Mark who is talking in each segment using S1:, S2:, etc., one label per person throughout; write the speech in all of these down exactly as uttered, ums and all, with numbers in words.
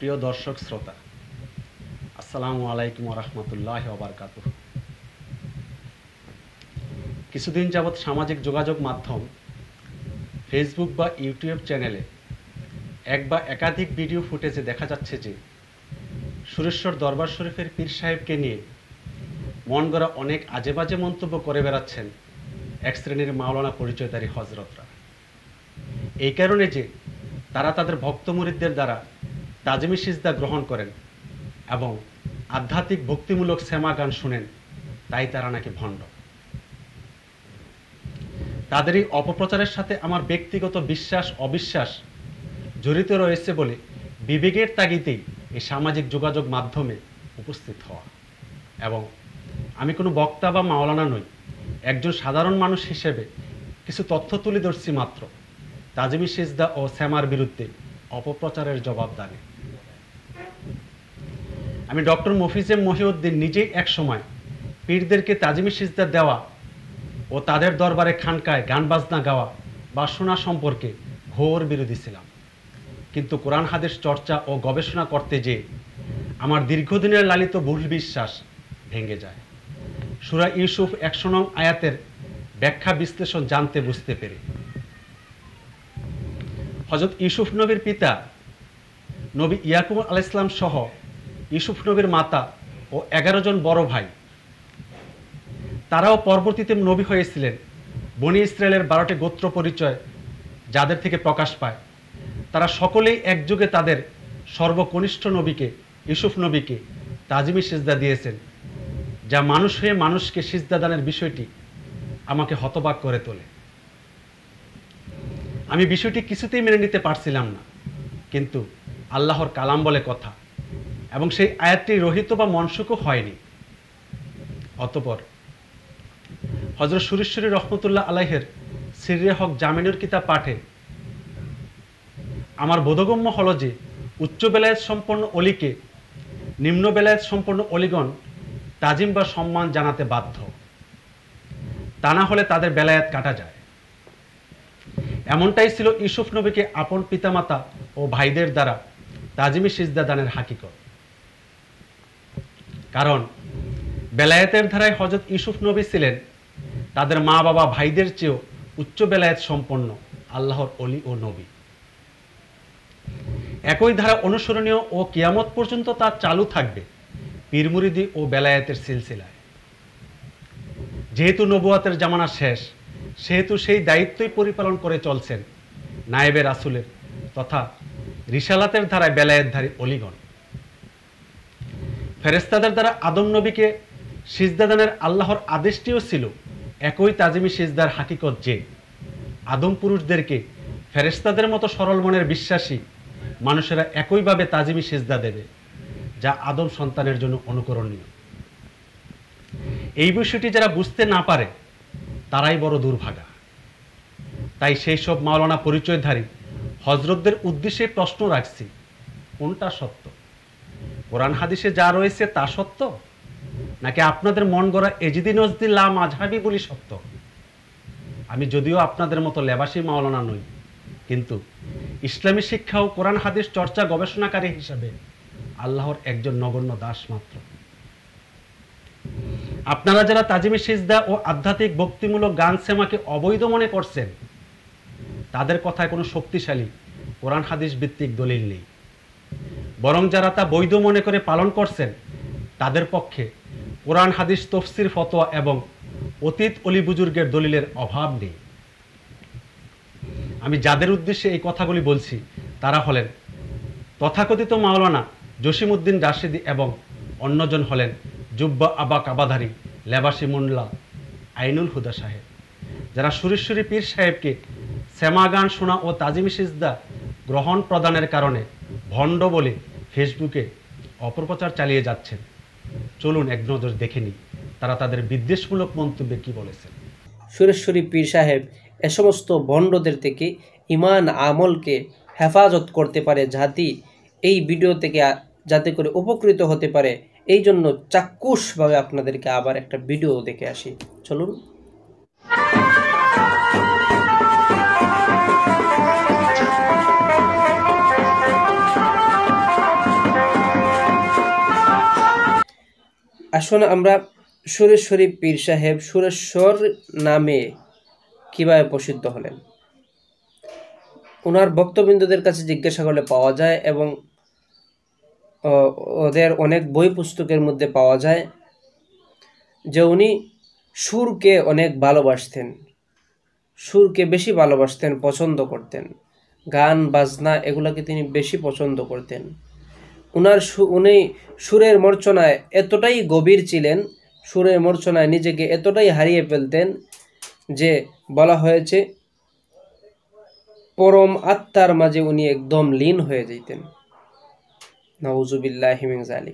S1: প্রিয় দর্শক শ্রোতা, আসসালামু আলাইকুম ওয়া রাহমাতুল্লাহি ওয়া বারাকাতুহু। কিছুদিন যাবৎ সামাজিক যোগাযোগ মাধ্যম ফেসবুক বা ইউটিউব চ্যানেলে এক বা একাধিক ভিডিও ফুটেজে দেখা যাচ্ছে যে সুরেশ্বর দরবার শরীফের পীর সাহেবকে নিয়ে মন গড়া অনেক আজেবাজে মন্তব্য করে বেড়াচ্ছেন এক শ্রেণীর মাওলানা পরিচয়ধারী হজরতরা। এই কারণে যে তারা তাদের ভক্ত মুরিদদের দ্বারা তাজমি সিজদা গ্রহণ করেন এবং আধ্যাত্মিক ভক্তিমূলক শ্যামা গান শুনেন, তাই তারা নাকি ভণ্ড। তাদের এই অপপ্রচারের সাথে আমার ব্যক্তিগত বিশ্বাস অবিশ্বাস জড়িত রয়েছে বলে বিবেকের তাগিদেই এই সামাজিক যোগাযোগ মাধ্যমে উপস্থিত হওয়া। এবং আমি কোনো বক্তা বা মাওলানা নই, একজন সাধারণ মানুষ হিসেবে কিছু তথ্য তুলে ধরছি মাত্র তাজমি সিজদা ও শ্যামার বিরুদ্ধে অপপ্রচারের জবাবদারি। আমি ডক্টর মফিজে মহিউদ্দিন নিজেই এক সময় পীরদেরকে তাজমি সিজদা দেওয়া ও তাদের দরবারে খানকায় গান বাজনা গাওয়া বা শোনা সম্পর্কে ঘোর বিরোধী ছিলাম। কিন্তু কোরআন হাদিস চর্চা ও গবেষণা করতে যেয়ে আমার দীর্ঘদিনের লালিত ভুল বিশ্বাস ভেঙে যায়। সূরা ইউসুফ একশো নং আয়াতের ব্যাখ্যা বিশ্লেষণ জানতে বুঝতে পেরে হযরত ইউসুফ নবীর পিতা নবী ইয়াকুব আলাইহিস সালাম সহ ইউসুফ নবীর মাতা ও এগারো জন বড় ভাই, তারাও পরবর্তীতে নবী হয়েছিলেন। বনি ইসরায়েলের বারোটি গোত্র পরিচয় যাদের থেকে প্রকাশ পায়, তারা সকলেই একযোগে তাদের সর্বকনিষ্ঠ নবীকে ইউসুফ নবীকে তাজমি সিজদা দিয়েছেন, যা মানুষ হয়ে মানুষকে সিজদা দানের বিষয়টি আমাকে হতবাক করে তোলে। আমি বিষয়টি কিছুতেই মেনে নিতে পারছিলাম না, কিন্তু আল্লাহর কালাম বলে কথা এবং সেই আয়াতটি রহিত বা মনসুখও হয়নি। অতঃপর হযরত সুরেশ্বরী রহমতুল্লাহ আলাইহের সিররে হক জামিনুর কিতাব পাঠে আমার বোধগম্য হলো যে উচ্চ বেলায়েত সম্পন্ন অলিকে নিম্ন বেলায়েত সম্পন্ন অলিগণ তাজিম বা সম্মান জানাতে বাধ্য, তা না হলে তাদের বেলায়েত কাটা যায়। এমনটাই ছিল ইউসুফ নবীকে আপন পিতামাতা ও ভাইদের দ্বারা তাজিমি সিজদা দানের হাকিকত। কারণ বেলায়েতের ধারায় হযরত ইউসুফ নবী ছিলেন তাদের মা বাবা ভাইদের চেয়েও উচ্চ বেলায়েত সম্পন্ন আল্লাহর অলি ও নবী। একই ধারা অনুসরণীয় ও কিয়ামত পর্যন্ত তা চালু থাকবে পীর মুরিদি ও বেলায়েতের সিলসিলায়। যেহেতু নবুয়াতের জামানা শেষ, সেহেতু সেই দায়িত্বই পরিপালন করে চলছেন নায়েবে রাসূলের তথা রিসালাতের ধারায় বেলায়েতধারী অলিগণ। ফেরেশতাদের দ্বারা আদম নবীকে সিজদা দানের আল্লাহর আদেশটিও ছিল একই তাজিমি সিজদার হাকিকত যে আদম পুরুষদেরকে ফেরেশতাদের মতো সরল মনের বিশ্বাসী মানুষেরা একইভাবে তাজিমি সিজদা দেবে, যা আদম সন্তানের জন্য অনুকরণীয়। এই বিষয়টি যারা বুঝতে না পারে তারাই বড় দুর্ভাগা। তাই সেই সব মাওলানা পরিচয়ধারী হজরতদের উদ্দেশ্যে প্রশ্ন রাখছি, কোনটা সত্য? কোরআন হাদিসে যা রয়েছে তা সত্য, নাকি আপনাদের মন গড়া এজিদি নজদি লা মাযহাবি বলি সত্য? আমি যদিও আপনাদের মতো লেবাসী মাওলানা নই, কিন্তু ইসলামী শিক্ষা ও কোরআন হাদিস চর্চা গবেষণাকারী হিসাবে আল্লাহর একজন নগণ্য দাস মাত্র। আপনারা যারা তাজিমি সিজদা ও আধ্যাত্মিক ভক্তিমূলক গান সেমাকে অবৈধ মনে করছেন, তাদের কথায় কোনো শক্তিশালী কোরআন হাদিস ভিত্তিক দলিল নেই। বরং যারা তা বৈধ মনে করে পালন করছেন, তাদের পক্ষে কোরআন হাদিস তফসির ফতোয়া এবং অতীত অলি বুজুর্গের দলিলের অভাব নেই। আমি যাদের উদ্দেশ্যে এই কথাগুলি বলছি তারা হলেন তথাকথিত মাওলানা জসিমউদ্দিন রাশিদি এবং অন্যজন হলেন জুব্বা আবা কাবাধারী লেবাসী মোল্লা আইনুল হুদা সাহেব, যারা সুরেশ্বরী পীর সাহেবকে শ্যামা গান শোনা ও তাজিমি সিজদা গ্রহণ প্রদানের কারণে ভণ্ড বলে ফেসবুকে অপপ্রচার চালিয়ে যাচ্ছেন। চলুন এক নজর দেখে নিই তারা তাদের বিদ্বেষমূলক মন্তব্যে কি বলেছেন।
S2: সুরেশ্বরী পীর সাহেব এ সমস্ত ভণ্ডদের থেকে ইমান আমলকে হেফাজত করতে পারে, জাতি এই ভিডিও থেকে যাতে করে উপকৃত হতে পারে, এই জন্য চাক্ষুষভাবে আপনাদেরকে আবার একটা ভিডিও দেখে আসি। চলুন। আসুন আমরা সুরেশ্বরী পীর সাহেব সুরেশ্বর নামে কিভাবে প্রসিদ্ধ হলেন। ওনার ভক্তবৃন্দদের কাছে জিজ্ঞাসা করলে পাওয়া যায় এবং ওদের অনেক বই পুস্তকের মধ্যে পাওয়া যায় যে উনি সুরকে অনেক ভালোবাসতেন, সুরকে বেশি ভালোবাসতেন, পছন্দ করতেন। গান বাজনা এগুলাকে তিনি বেশি পছন্দ করতেন। উনার উনি সুরের মূর্ছনায় এতটাই গভীর ছিলেন, সুরের মূর্ছনায় নিজেকে এতটাই হারিয়ে ফেলতেন যে বলা হয়েছে পরম আত্মার মাঝে উনি একদম লীন হয়ে যেতেন। নাউজুবিল্লাহি মিন যালিক।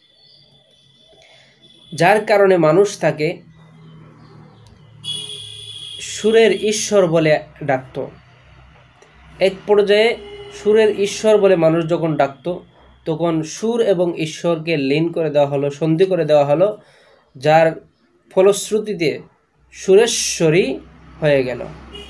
S2: যার কারণে মানুষ তাকে সুরের ঈশ্বর বলে ডাকত। এক পর্যায়ে সুরের ঈশ্বর বলে মানুষ যখন ডাকত, তখন সুর এবং ঈশ্বরকে লীন করে দেওয়া হলো, সন্ধি করে দেওয়া হলো, যার ফলশ্রুতিতে সুরেশ্বরী হয়ে গেল।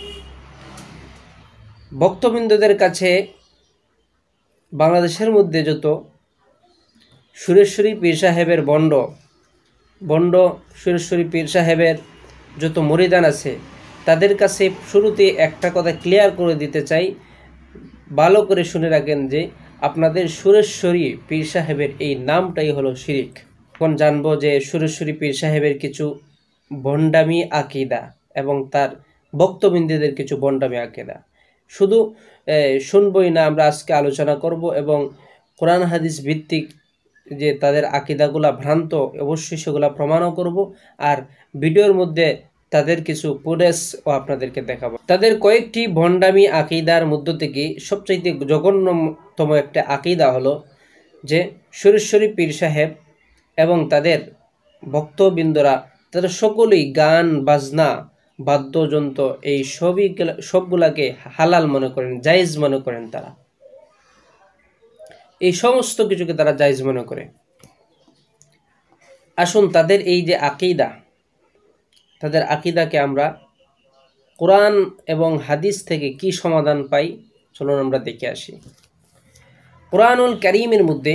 S2: ভক্তবৃন্দদের কাছে বাংলাদেশের মধ্যে যত সুরেশ্বরী পীর সাহেবের বন্ড বন্ড সুরেশ্বরী পীর সাহেবের যত মুরিদান আছে, তাদের কাছে শুরুতে একটা কথা ক্লিয়ার করে দিতে চাই, ভালো করে শুনে রাখেন যে আপনাদের সুরেশ্বরী পীর সাহেবের এই নামটাই হলো শিরিক। এখন জানবো যে সুরেশ্বরী পীর সাহেবের কিছু ভণ্ডামি আকিদা এবং তার ভক্তবৃন্দদের কিছু ভণ্ডামি আকিদা। শুধু শুনবই না, আমরা আজকে আলোচনা করব এবং কোরআন হাদিস ভিত্তিক যে তাদের আকিদাগুলা ভ্রান্ত, অবশ্যই সেগুলা প্রমাণও করব। আর ভিডিওর মধ্যে তাদের কিছু ফুটেজও আপনাদেরকে দেখাবো। তাদের কয়েকটি ভণ্ডামি আকিদার মধ্য থেকে সবচাইতে জঘন্যতম একটা আকিদা হলো যে সুরেশ্বরী পীর সাহেব এবং তাদের ভক্তবৃন্দরা তারা সকলেই গান বাজনা বাদ্যযন্ত্র এই সবই সবগুলাকে হালাল মনে করেন, জায়েজ মনে করেন। তারা এই সমস্ত কিছুকে তারা জায়েজ মনে করে। আসুন তাদের এই যে আকিদা, তাদের আকিদাকে আমরা কোরআন এবং হাদিস থেকে কি সমাধান পাই চলুন আমরা দেখে আসি। কোরআনুল কারীমের মধ্যে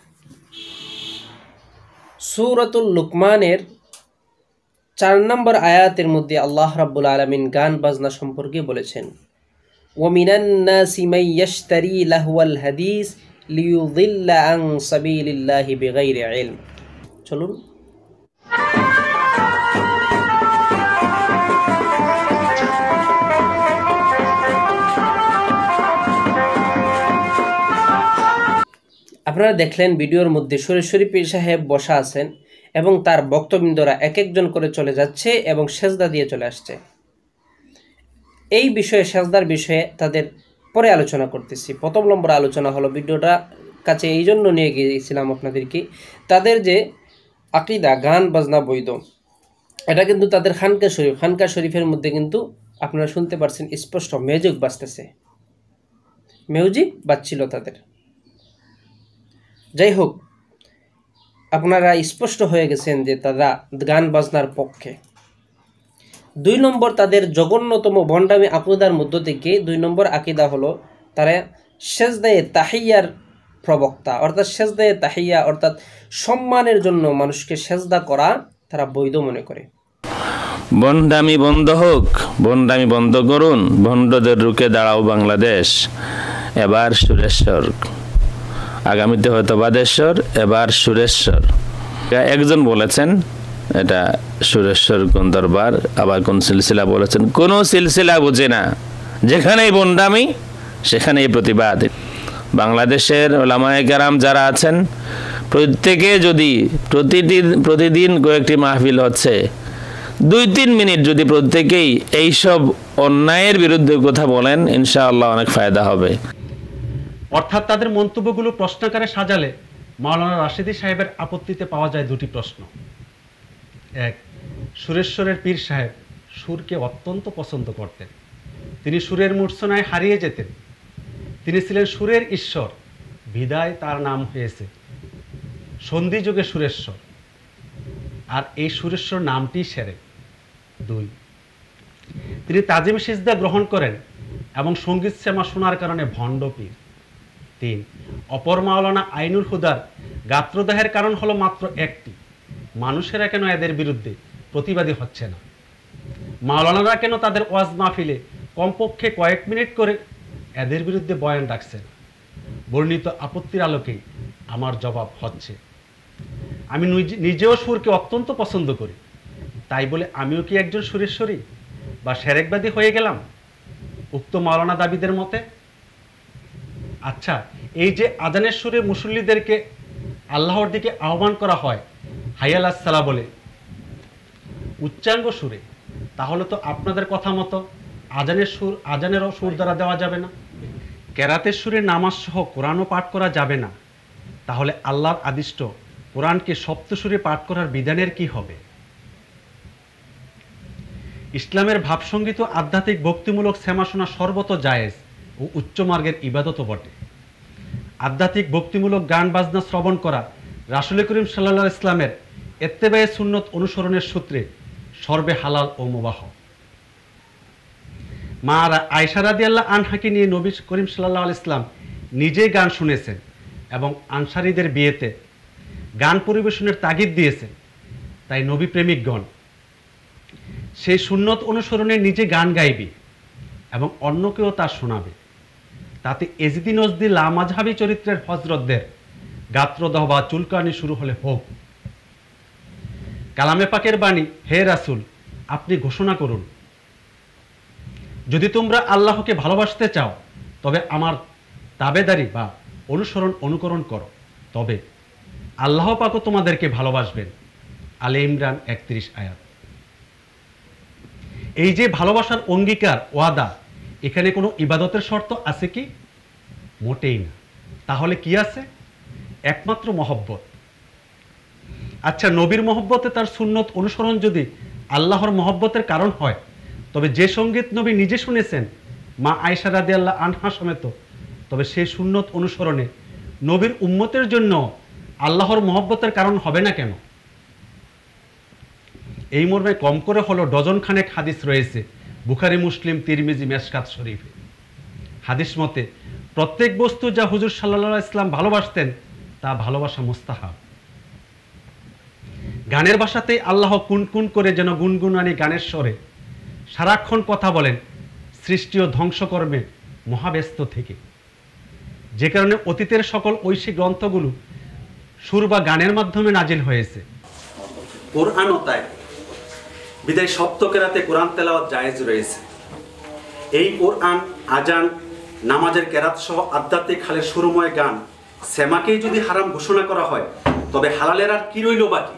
S2: সূরাতুল লুকমানের চার নম্বর আয়াতের মধ্যে আল্লাহ রাব্বুল আলামিন গান বাজনা সম্পর্কে বলেছেন, ওয়ামিনান নাসি মান ইয়াশতারি লাহওয়াল হাদিস লিয়ুযিল্লা আন সাবিলিল্লাহি বিগাইরি ইলম। চলুন আপনারা দেখলেন ভিডিওর মধ্যে সুরেশ্বরী পীর সাহেব বসা আছেন এবং তার ভক্তবৃন্দরা এক একজন করে চলে যাচ্ছে এবং সেজদা দিয়ে চলে আসছে। এই বিষয়ে, সেজদার বিষয়ে তাদের পরে আলোচনা করতেছি। প্রথম নম্বর আলোচনা হলো, ভিডিওটা কাছে এই জন্য নিয়ে গিয়েছিলাম আপনাদেরকে, তাদের যে আকিদা গান বাজনা বৈধ, এটা কিন্তু তাদের খানকা শরীফ, খানকা শরীফের মধ্যে কিন্তু আপনারা শুনতে পারছেন স্পষ্ট মিউজিক বাজতেছে, মিউজিক বাজছিল তাদের। যাই হোক, আপনারা স্পষ্ট হয়ে গেছেন যে তারা গান বাজনার পক্ষে। দুই নম্বর তাদের জঘন্যতম ভণ্ডামি আকিদার মধ্য থেকে দুই নম্বর আকিদা হলো তারা সেজদায়ে তাহিয়ার প্রবক্তা, অর্থাৎ সেজদায়ে তাহিয়া অর্থাৎ সম্মানের জন্য মানুষকে সেজদা করা তারা বৈধ মনে করে।
S3: ভণ্ডামি বন্ধ হোক, ভণ্ডামি বন্ধ করুন, ভণ্ডদের রুখে দাঁড়াও বাংলাদেশ। এবার সুরেশ্বর, আগামীতে হয়তো বাদেশ্বর, এবার সুরেশ্বর। একজন বলেছেন এটা সুরেশ্বর কোন দরবার, আবার কোন সিলসিলা বলেছেন। কোনো সিলসিলা বুঝে না, যেখানেই ভণ্ডামি সেখানেই প্রতিবাদ। বাংলাদেশের ওলামায়ে কেরাম যারা আছেন, প্রত্যেকে যদি প্রতিদিন প্রতিদিন কয়েকটি মাহফিল হচ্ছে, দুই তিন মিনিট যদি প্রত্যেকেই এইসব অন্যায়ের বিরুদ্ধে কথা বলেন, ইনশাআল্লাহ অনেক ফায়দা হবে।
S1: অর্থাৎ তাদের মন্তব্যগুলো প্রশ্নাকারে সাজালে মাওলানা রাশিদী সাহেবের আপত্তিতে পাওয়া যায় দুটি প্রশ্ন। এক, সুরেশ্বরের পীর সাহেব সুরকে অত্যন্ত পছন্দ করতেন, তিনি সুরের মূর্ছনায় হারিয়ে যেতেন, তিনি ছিলেন সুরের ঈশ্বর, বিদায় তার নাম হয়েছে সন্ধিযুগে সুরেশ্বর, আর এই সুরেশ্বর নামটি সেরে। দুই, তিনি তাজিম সিজদা গ্রহণ করেন এবং সঙ্গীত শ্যামা শোনার কারণে ভণ্ড পীর। তিন, অপর মাওলানা আইনুল হুদার গাত্রদাহের কারণ হলো মাত্র একটি, মানুষেরা কেন এদের বিরুদ্ধে প্রতিবাদী হচ্ছে না? মাওলানারা কেন তাদের ওয়াজ মাহফিলে কমপক্ষে কয়েক মিনিট করে এদের বিরুদ্ধে বয়ান ডাকছে না? বর্ণিত আপত্তির আলোকেই আমার জবাব হচ্ছে, আমি নিজেও সুরকে অত্যন্ত পছন্দ করি, তাই বলে আমিও কি একজন সুরেশ্বরী বা সেরেকবাদী হয়ে গেলাম উক্ত মাওলানা দাবিদের মতে? আচ্ছা, এই যে আজানের সুরে মুসল্লিদেরকে আল্লাহর দিকে আহ্বান করা হয় হাইয়াল আসসালা বলে উচ্চাঙ্গ সুরে, তাহলে তো আপনাদের কথা মতো আজানের সুর আজানেরও সুর দ্বারা দেওয়া যাবে না, কেরাতের সুরে নামাজ সহ কোরআনও পাঠ করা যাবে না, তাহলে আল্লাহর আদিষ্ট কোরআনকে সপ্ত সুরে পাঠ করার বিধানের কি হবে? ইসলামের ভাবসঙ্গীত আধ্যাত্মিক ভক্তিমূলক সেমা শোনা সর্বত জায়েজ ও উচ্চ মার্গের ইবাদতও বটে। আধ্যাত্মিক ভক্তিমূলক গান বাজনা শ্রবণ করা রাসূল করিম সাল্লাল্লাহু আলাইহি ইসলামের ইত্তেবায়ে সুন্নত অনুসরণের সূত্রে সর্বে হালাল ও মুবাহ। মা আয়েশা রাদিয়াল্লাহু আনহাকে নিয়ে নবী করিম সাল্লাল্লাহু আলাইহি ইসলাম নিজেই গান শুনেছেন এবং আনসারীদের বিয়েতে গান পরিবেশনের তাগিদ দিয়েছেন। তাই নবী প্রেমিকগণ সেই সুন্নত অনুসরণে নিজে গান গাইবে এবং অন্যকেও তা শোনাবে, তাতে এজিদি নজদি লামাজহাবি চরিত্রের হজরতদের গাত্রদাহ বা চুলকানি শুরু হলে হোক। কালামে পাকের বাণী, হে রাসূল, আপনি ঘোষণা করুন, যদি তোমরা আল্লাহকে ভালোবাসতে চাও তবে আমার তাবেদারি বা অনুসরণ অনুকরণ করো, তবে আল্লাহ পাকও তোমাদেরকে ভালোবাসবেন। আলে ইমরান একত্রিশ আয়াত। এই যে ভালোবাসার অঙ্গীকার ওয়াদা, এখানে কোনো ইবাদতের শর্ত আছে কি? মোটেই না। তাহলে কি আছে? একমাত্র মহব্বত। আচ্ছা, নবীর মহব্বতে তার সুন্নত অনুসরণ যদি আল্লাহর মহব্বতের কারণ হয়, তবে যে সঙ্গীত নবী নিজে শুনেছেন মা আয়েশা রাদিয়াল্লাহু আনহা সমেত, তবে সেই সুন্নত অনুসরণে নবীর উম্মতের জন্য আল্লাহর মহব্বতের কারণ হবে না কেন? এই মর্মে কম করে হলো ডজন খানেক হাদিস রয়েছে বুখারী, মুসলিম, তিরমিজি, মেশকাত শরীফে। হাদিস মতে প্রত্যেক বস্তু যা হুজুর সাল্লাল্লাহু আলাইহি ইসলাম ভালোবাসতেন তা ভালোবাসা মুস্তাহাব। গানের ভাষাতেই আল্লাহ কুন কুন করে যেন গুনগুনানি গানের স্বরে সারাক্ষণ কথা বলেন সৃষ্টি ও ধ্বংসকর্মে মহাব্যস্ত থেকে, যে কারণে অতীতের সকল ঐশী গ্রন্থগুলো সুর বা গানের মাধ্যমে নাজিল হয়েছে। কোরআনও তাই, বিদায় সপ্ত কেরাতে কোরআন তেলাওয়াত জায়েজ রয়েছে। এই কোরআন, আজান, নামাজের কেরাত সহ আধ্যাত্মিক হালের সুরময় গান সেমাকেই যদি হারাম ঘোষণা করা হয়, তবে হালালের আর কি রইল বাকি?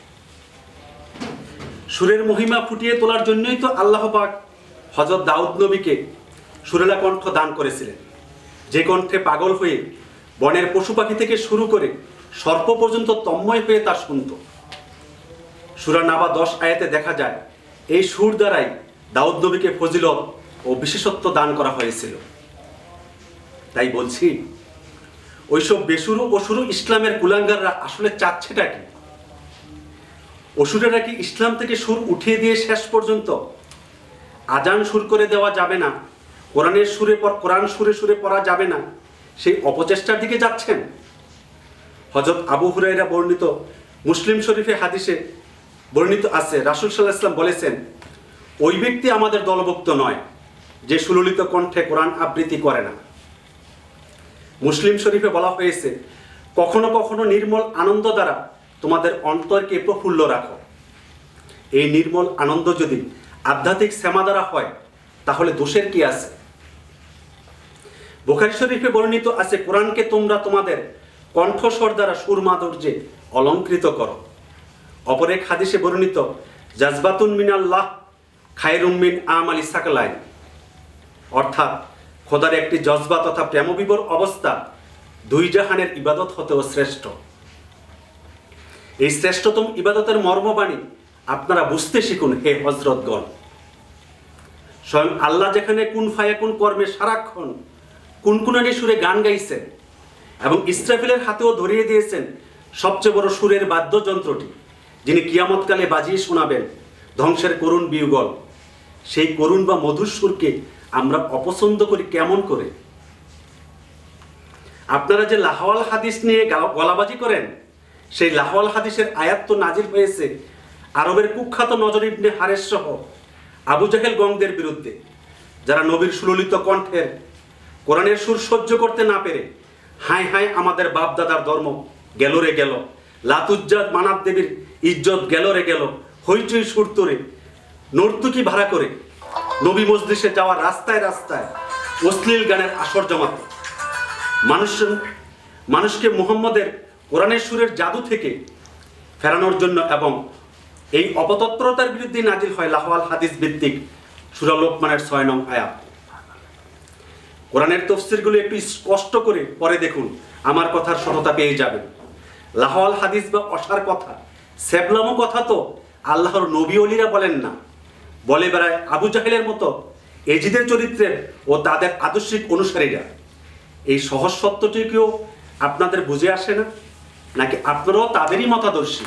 S1: সুরের মহিমা ফুটিয়ে তোলার জন্যই তো আল্লাহ পাক হযরত দাউদ নবীকে সুরেলা কণ্ঠ দান করেছিলেন, যে কণ্ঠে পাগল হয়ে বনের পশু পাখি থেকে শুরু করে সর্প পর্যন্ত তন্ময় হয়ে তা শুনত। সূরা নাবা দশ আয়াতে দেখা যায় এই সুর দ্বারাই দাউদ নবীকে ফজিলত ও বিশেষত্ব দান করা হয়েছিল। তাই বলছি, ওইসব বেসুরু অসুরু ইসলামের কুলাঙ্গাররা আসলে চাচ্ছেটা কি? অসুরেরা কি ইসলাম থেকে সুর উঠিয়ে দিয়ে শেষ পর্যন্ত আজান সুর করে দেওয়া যাবে না, কোরআনের সুরে কোরআন সুরে সুরে পড়া যাবে না, সেই অপচেষ্টার দিকে যাচ্ছেন? হযরত আবু হুরায়রা বর্ণিত মুসলিম শরীফে হাদিসে বর্ণিত আছে, রাসূল সাল্লাল্লাহু আলাইহি ওয়াসাল্লাম বলেছেন, ওই ব্যক্তি আমাদের দলভুক্ত নয় যে সুললিত কণ্ঠে কোরআন আবৃত্তি করে না। মুসলিম শরীফে বলা হয়েছে, কখনো কখনো নির্মল আনন্দ দ্বারা তোমাদের অন্তরকে প্রফুল্ল রাখো। এই নির্মল আনন্দ যদি আধ্যাত্মিক সেমা দ্বারা হয়, তাহলে দোষের কি আছে? বুখারী শরীফে বর্ণিত আছে, কোরআনকে তোমরা তোমাদের কণ্ঠস্বর দ্বারা সুরমাধুর্যে অলঙ্কৃত করো। অপর এক হাদিসে বর্ণিত, জাজবাতুন মিনাল্লাহ খায়রুম মিন আমালি সাকলাইন, অর্থাৎ খোদার একটি জজবা তথা প্রেমবিভোর অবস্থা দুই জাহানের ইবাদত হতেও শ্রেষ্ঠ। এই শ্রেষ্ঠতম ইবাদতের মর্মবাণী আপনারা বুঝতে শিখুন হে হযরতগণ। স্বয়ং আল্লাহ যেখানে কুন ফায়াকুন কর্মে সারাক্ষণ কুনকুনানি সুরে গান গাইছেন এবং ইসরাফিলের হাতেও ধরিয়ে দিয়েছেন সবচেয়ে বড় সুরের বাদ্যযন্ত্রটি, যিনি কিয়ামতকালে বাজিয়ে শোনাবেন ধ্বংসের করুণ বিউগল, সেই করুণ বা মধুর সুরকে আমরা অপছন্দ করি কেমন করে? আপনারা যে লাহওয়াল হাদিস নিয়ে গলাবাজি করেন, সেই লাহওয়াল হাদিসের আয়াত তো নাজিল হয়েছে আরবের কুখ্যাত নজর ইবনে হারেস সহ আবু জাহেল গংদের বিরুদ্ধে, যারা নবীর সুললিত কণ্ঠের কোরআনের সুর সহ্য করতে না পেরে হায় হায় আমাদের বাপ দাদার ধর্ম গেল রে গেল, লাতুজ্জাত মানাব দেবীর ইজ্জত গেল রে গেল, হইচই সুর তোরে নর্তুকি ভাড়া করে নবী মজলিসে যাওয়ার রাস্তায় রাস্তায় অশ্লীল গানের আসর জমাত মানুষ মানুষকে মুহাম্মদের কোরআনের সুরের জাদু থেকে ফেরানোর জন্য এবং এই অপতৎপরতার বিরুদ্ধে নাজিল হয় লাহওয়াল হাদিস ভিত্তিক সূরা লোকমানের ছয় নং আয়াত। কোরআনের তাফসীরগুলো একটু স্পষ্ট করে পরে দেখুন, আমার কথার সততা পেয়ে যাবেন। লাহওয়াল হাদিস বা অসার কথা, সেবলামো কথা তো আল্লাহর নবী ওলিরা বলেন না, বলে বেড়ায় আবু জাহেলের মতো এজিদের চরিত্রের ও তাদের আদর্শিক অনুসারীরা। এই সহজ সত্যটিকেও আপনাদের বুঝে আসে না, নাকি আপনারাও তাদেরই মতাদর্শী?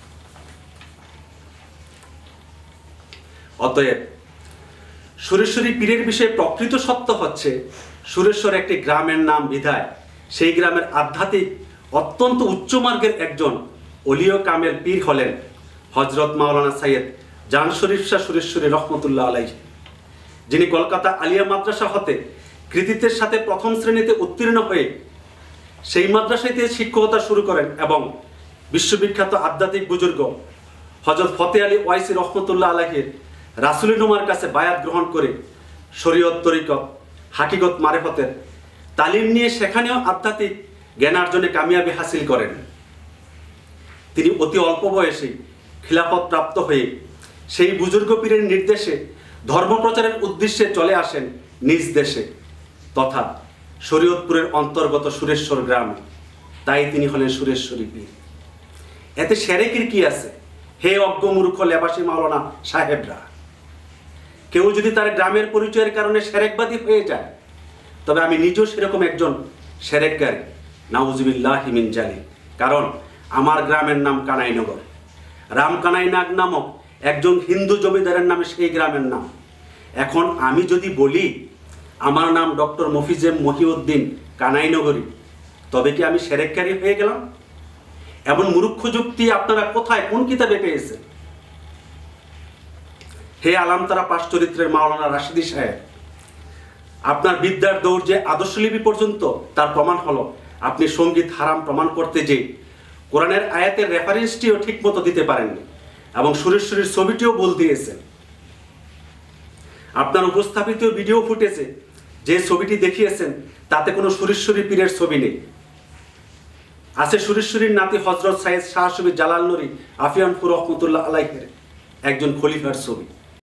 S1: অতএব সুরেশ্বরী পীরের বিষয়ে প্রকৃত সত্য হচ্ছে, সুরেশ্বর একটি গ্রামের নাম বিধায় সেই গ্রামের আধ্যাত্মিক অত্যন্ত উচ্চমার্গের একজন অলিয় কামেল পীর হলেন হজরত মাওলানা সাইয়্যেদ জান শরীফ শাহ সুরেশ্বরী রহমতুল্লাহ আলাইহি, যিনি কলকাতা আলিয়া মাদ্রাসা হতে কৃতিত্বের সাথে প্রথম শ্রেণীতে উত্তীর্ণ হয়ে সেই মাদ্রাসাতে শিক্ষকতা শুরু করেন এবং বিশ্ববিখ্যাত আধ্যাত্মিক বুজুর্গ হযরত ফতে আলী ওয়াইসি রহমতুল্লাহ আলাইহির রাসূলি নুমার কাছে বায়াত গ্রহণ করে শরীয়ত, তরিকত, হাকিকত, মারেফতের তালিম নিয়ে সেখানেও আধ্যাত্মিক জ্ঞানার্জনে কামিয়াবি হাসিল করেন। তিনি অতি অল্প বয়সে খিলাফত প্রাপ্ত হয়ে সেই বুজুর্গ পীরের নির্দেশে ধর্মপ্রচারের উদ্দেশ্যে চলে আসেন নিজ দেশে তথা শরীয়তপুরের অন্তর্গত সুরেশ্বর গ্রামে। তাই তিনি হলেন সুরেশ্বরী পীর। এতে সেরেকের কি আছে হে অজ্ঞ মূর্খ লেবাসী মাওলানা সাহেবরা? কেউ যদি তার গ্রামের পরিচয়ের কারণে সেরেকবাদী হয়ে যায়, তবে আমি নিজেও সেরকম একজন সেরেককারী, নাউজুবিল্লাহি মিন জালিক। কারণ আমার গ্রামের নাম কানাইনগর, রাম কানাই নাগ নামক একজন হিন্দু জমিদারের নামে সেই গ্রামের নাম। এখন আমি যদি বলি আমার নাম ডক্টর মফিজেম মহিউদ্দিন কানাইনগরী, তবে কি আমি সেরেককারী হয়ে গেলাম? এমন মূর্খ যুক্তি আপনারা কোথায় কোন কিতাবে পেয়েছেন? হে আলামতারা পাশ চরিত্রের মাওলানা রাশিদি সাহেব, আপনার বিদ্যার দৌড় যে আদর্শলিপি পর্যন্ত তার প্রমাণ হলো আপনি সঙ্গীত হারাম প্রমাণ করতে যে কোরআনের আয়াতের রেফারেন্সটিও ঠিক মতো দিতে পারেননি এবং সুরেশ্বরীর ছবিটিও ভুল দিয়েছেন। আপনার উপস্থাপিত ভিডিও ফুটেজে যে ছবিটি দেখিয়েছেন তাতে কোনো সুরেশ্বরী পীরের ছবি নেই, আছে সুরেশ্বরীর নাতি হযরত সাইয়্যেদ শাহ সুফি জালাল নুরী আফিয়ানপুর রহমতুল্লাহ আলাইহির একজন খলিফার ছবি।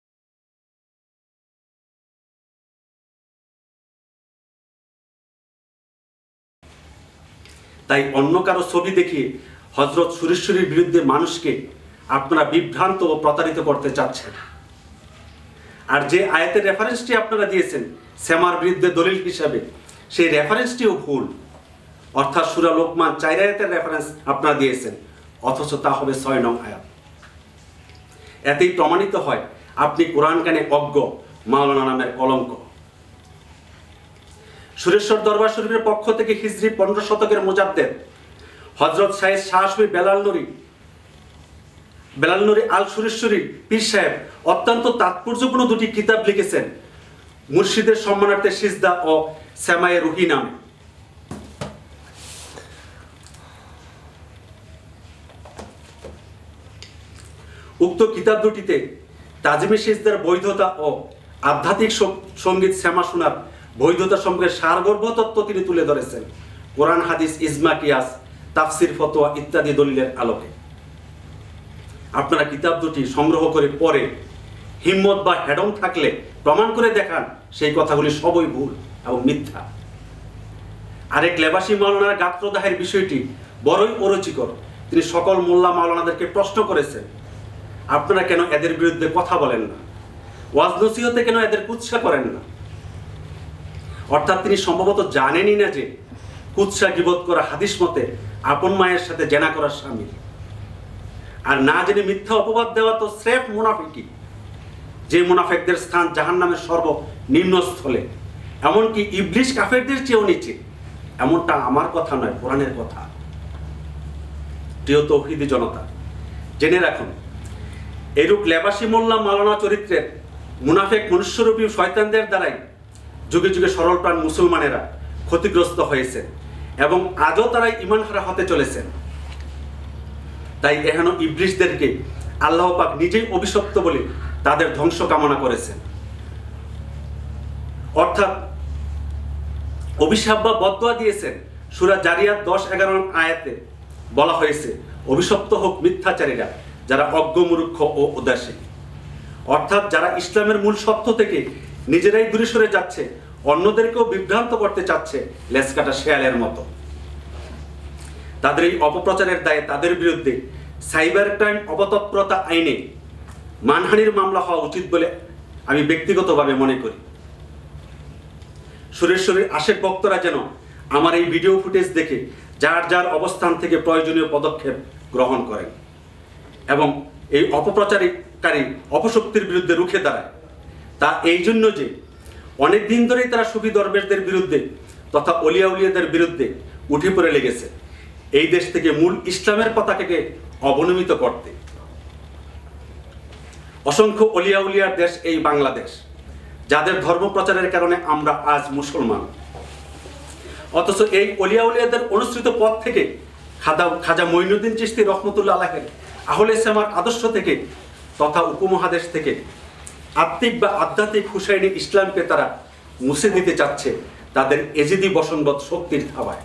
S1: তাই অন্য কারো ছবি দেখিয়ে হযরত সুরেশ্বরীর বিরুদ্ধে মানুষকে আপনারা বিভ্রান্ত ও প্রতারিত করতে চাচ্ছেন। আর যে আয়াতের রেফারেন্সটি আপনারা দিয়েছেন সেমার বিরুদ্ধে দলিল হিসাবে, সেই রেফারেন্সটিও ভুল। অর্থাৎ সূরা লোকমান চার আয়াতের রেফারেন্স আপনারা দিয়েছেন, অথচ তা হবে ছয় নং আয়াত। এতেই প্রমাণিত হয় আপনি কোরআন জ্ঞানে অজ্ঞ মাওলানা নামের কলঙ্ক। সুরেশ্বর দরবার শরীফের পক্ষ থেকে হিজরি পনেরো শতকের মুজাদ্দেদ হযরত সাইয়্যেদ শাহ সুফি বেলাল নুরী বেলাল নুরী আল সুরেশ্বরী পীর সাহেব অত্যন্ত তাৎপর্যপূর্ণ দুটি কিতাব লিখেছেন মুর্শিদের সম্মানার্থে সিজদা ও সেমায়ে রুহি নামে। উক্ত কিতাব দুটিতে তাজিমে সিজদার বৈধতা ও আধ্যাত্মিক সঙ্গীত শ্যামা শোনার বৈধতা সম্পর্কে সারগর্ভ তত্ত্ব তিনি তুলে ধরেছেন কোরআন, হাদিস, ইজমা, কিয়াস, তাফসির, ফতোয়া ইত্যাদি দলিলের আলোকে। আপনারা কিতাব দুটি সংগ্রহ করে পরে হিম্মত বা হেডম থাকলে প্রমাণ করে দেখান সেই কথাগুলি সবই ভুল এবং মিথ্যা। আরেক লেবাসী মাওলানার গাত্রদাহের বিষয়টি বড়ই অরুচিকর। তিনি সকল মোল্লা মাওলানাদেরকে প্রশ্ন করেছেন, আপনারা কেন এদের বিরুদ্ধে কথা বলেন না? ওয়াজ নসিহতে কেন এদের কুৎসা করেন না? অর্থাৎ তিনি সম্ভবত জানেনই না যে কুৎসা গীবত করা হাদিস মতে আপন মায়ের সাথে জেনা করার শামিল। আর না জেনে মিথ্যা অপবাদ দেওয়া তো স্রেফ মুনাফিকি, যে মুনাফিকদের স্থান জাহান্নামের সর্বনিম্ন স্থলে, এমনকি ইবলিশ কাফেরদের চেয়েও নিচে। এমনটা আমার কথা নয়, কোরআনের কথা। প্রিয় তৌহিদি জনতা, জেনে রাখুন, এরূপ লেবাসী মোল্লা মাওলানা চরিত্রের মুনাফেক মনুষ্যরূপী শয়তানদের দ্বারাই যুগে যুগে সরল প্রাণ মুসলমানেরা ক্ষতিগ্রস্ত হয়েছে এবং আজও তারাই ঈমানহারা হতে চলেছেন। তাই এহেন ইবলিসদেরকে আল্লাহ পাক নিজেই অভিশপ্ত বলে তাদের ধ্বংস কামনা করেছেন। অর্থাৎ অভিশাপ বা বদদোয়া দিয়েছেন। সূরা জারিয়াত দশ এগারো আয়াতে বলা হয়েছে, অভিশপ্ত হোক মিথ্যাচারীরা, যারা অজ্ঞ মূর্খ ও উদাসীন। অর্থাৎ যারা ইসলামের মূল সত্য থেকে নিজেরাই দূরে সরে যাচ্ছে, অন্যদেরকেও বিভ্রান্ত করতে চাচ্ছে লেজকাটা শেয়ালের মতো। তাদের এই অপপ্রচারের দায়ে তাদের বিরুদ্ধে সাইবার ক্রাইম অপতৎপরতা আইনে মানহানির মামলা হওয়া উচিত বলে আমি ব্যক্তিগতভাবে মনে করি। সুরেশ্বরীর আশেক ভক্তরা যেন আমার এই ভিডিও ফুটেজ দেখে যার যার অবস্থান থেকে প্রয়োজনীয় পদক্ষেপ গ্রহণ করেন এবং এই অপপ্রচারকারী অপশক্তির বিরুদ্ধে রুখে দাঁড়ায়। তা এই জন্য যে অনেক দিন ধরেই তারা সুফি দরবেশদের বিরুদ্ধে তথা অলিয়া উলিয়াদের বিরুদ্ধে উঠে পড়ে লেগেছে এই দেশ থেকে মূল ইসলামের পতাকাকে অবনমিত করতে। অসংখ্য অলিয়া উলিয়ার দেশ এই বাংলাদেশ, যাদের ধর্ম প্রচারের কারণে আমরা আজ মুসলমান। অথচ এই অলিয়া উলিয়াদের অনুসৃত পথ থেকে খাজা খাজা মঈনুদ্দিন চিশতি রহমতুল্লাহ আলাইহির আহলে ইসলামের আদর্শ থেকে তথা উপমহাদেশ থেকে আত্মিক বা আধ্যাত্মিক হুসাইনি ইসলামকে তারা মুছে দিতে চাচ্ছে তাদের এজিদি বসনবৎ শক্তির থাবায়।